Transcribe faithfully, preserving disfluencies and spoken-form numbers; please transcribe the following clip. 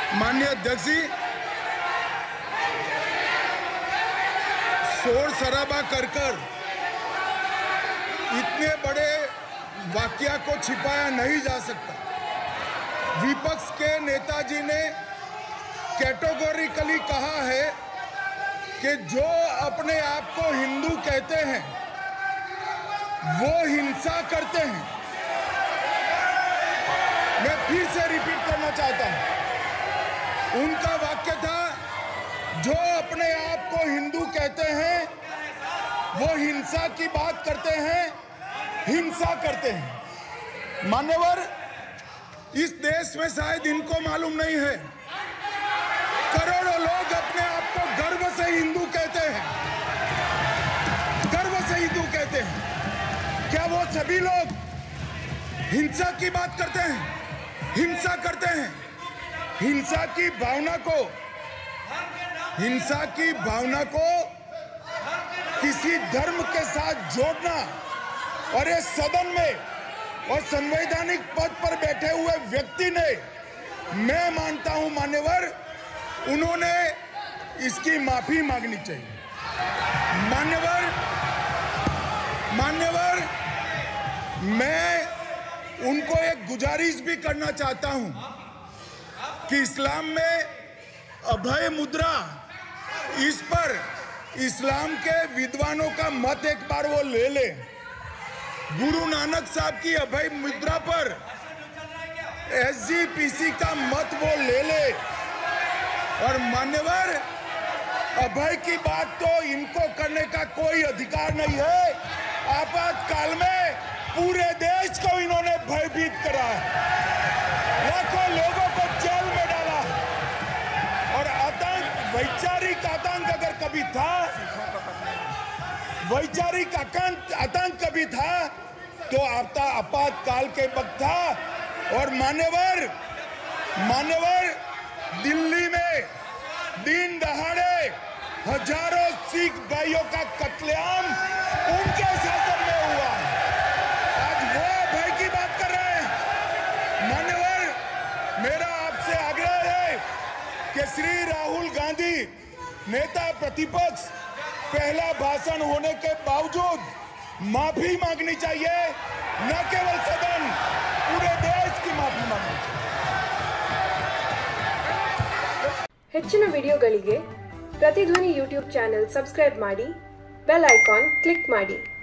माननीय अध्यक्ष जी, शोर शराबा कर कर इतने बड़े वाकया को छिपाया नहीं जा सकता। विपक्ष के नेताजी ने कैटेगोरिकली कहा है कि जो अपने आप को हिंदू कहते हैं वो हिंसा करते हैं। मैं फिर से रिपीट करना चाहता हूं, उनका वाक्य था, जो अपने आप को हिंदू कहते हैं वो हिंसा की बात करते हैं, हिंसा करते हैं। मान्यवर, इस देश में शायद इनको मालूम नहीं है, करोड़ों लोग अपने आप को गर्व से हिंदू कहते हैं, गर्व से हिंदू कहते हैं। क्या वो सभी लोग हिंसा की बात करते हैं, हिंसा करते हैं? हिंसा की भावना को हिंसा की भावना को किसी धर्म के साथ जोड़ना और इस सदन में और संवैधानिक पद पर बैठे हुए व्यक्ति ने, मैं मानता हूं मान्यवर, उन्होंने इसकी माफी मांगनी चाहिए। मान्यवर मान्यवर मैं उनको एक गुजारिश भी करना चाहता हूं कि इस्लाम में अभय मुद्रा, इस पर इस्लाम के विद्वानों का मत एक बार वो ले ले। गुरु नानक साहब की अभय मुद्रा पर एसजीपीसी का मत वो ले ले। और मान्यवर, अभय की बात तो इनको करने का कोई अधिकार नहीं है। आपातकाल में पूरे देश को इन्होंने भयभीत करा है, लाखों लोगों को जेल में डाला। और आतंक, वैचारिक आतंक अगर कभी था, वैचारिक आतंक कभी था तो आता आपातकाल के वक्त था। और मान्यवर मान्यवर दिल्ली में दिन दहाड़े हजारों सिख भाइयों का कत्लेआम उनके शासन में हुआ। आज वो भय की बात कर रहे हैं। मान्यवर, मेरा आपसे आग्रह है कि श्री राहुल गांधी, नेता प्रतिपक्ष, पहला भाषण होने के बावजूद माफी मांगनी चाहिए। न केवल सदन, पूरे देश की माफी मांगनी चाहिए। ಹೆಚ್ಚಿನ ವಿಡಿಯೋಗಳಿಗೆ ಪ್ರತಿಧ್ವನಿ ಯೂಟ್ಯೂಬ್ ಚಾನೆಲ್ ಸಬ್ಸ್ಕ್ರೈಬ್ ಮಾಡಿ, ಬೆಲ್ ಐಕಾನ್ ಕ್ಲಿಕ್ ಮಾಡಿ।